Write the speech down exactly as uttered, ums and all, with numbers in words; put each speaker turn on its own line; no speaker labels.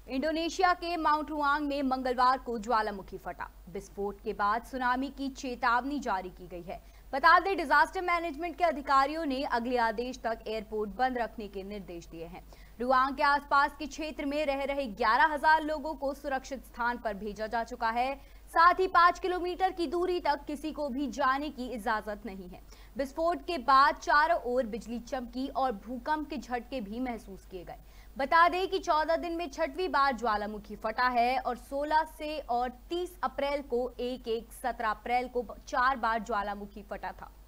Indonesia के mount रुआंग में मंगलवार को ज्वालामुखी फटा। विस्फोट के बाद सुनामी की चेतावनी जारी की गई है। बता दें, डिजास्टर मैनेजमेंट के अधिकारियों ने अगले आदेश तक एयरपोर्ट बंद रखने के निर्देश दिए हैं। रुआंग के आसपास के क्षेत्र में रह रहे ग्यारह हजार लोगों को सुरक्षित स्थान पर भेजा जा चुका है। साथ ही पांच किलोमीटर की दूरी तक किसी को भी जाने की इजाजत नहीं है। विस्फोट के बाद चारों ओर बिजली चमकी और भूकंप के झटके भी महसूस किए गए। बता दें कि चौदह दिन में छठवीं बार ज्वालामुखी फटा है और सोलह से और तीस अप्रैल को एक एक सत्रह अप्रैल को चार बार ज्वालामुखी फटा था।